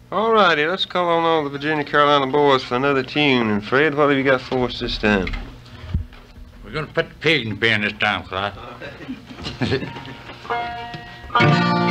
All righty, let's call on all the Virginia Carolina boys for another tune. And Fred, what have you got for us this time? We're gonna put the pig in the pen this time, Clyde.